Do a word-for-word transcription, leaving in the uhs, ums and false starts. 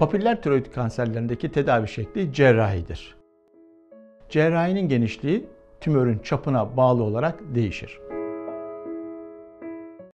Papiller tiroid kanserlerindeki tedavi şekli cerrahidir. Cerrahinin genişliği tümörün çapına bağlı olarak değişir.